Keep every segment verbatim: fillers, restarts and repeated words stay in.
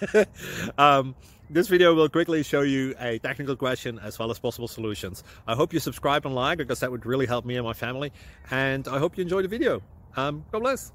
um, this video will quickly show you a technical question as well as possible solutions. I hope you subscribe and like, because that would really help me and my family. And I hope you enjoy the video. Um, God bless.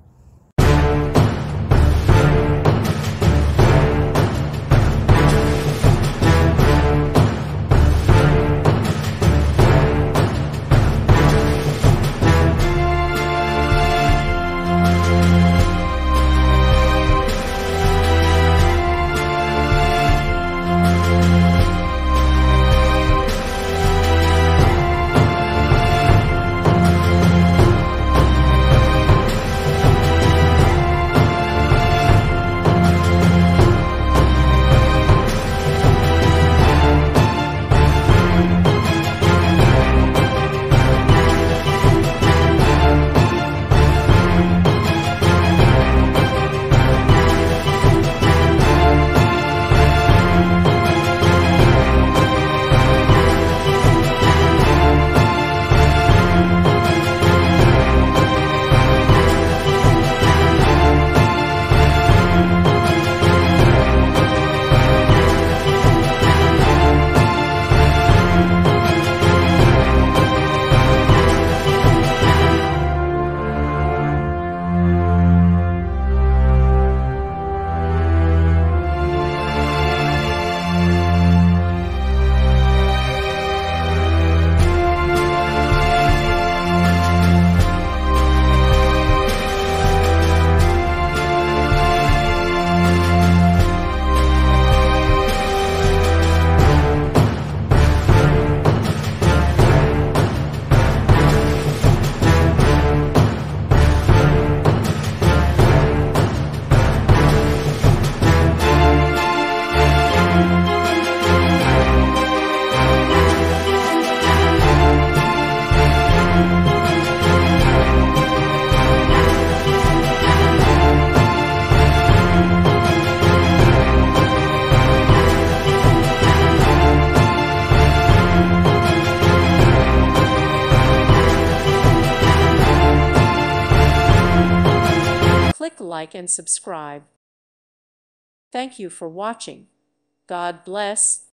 Click like and subscribe. Thank you for watching. God bless.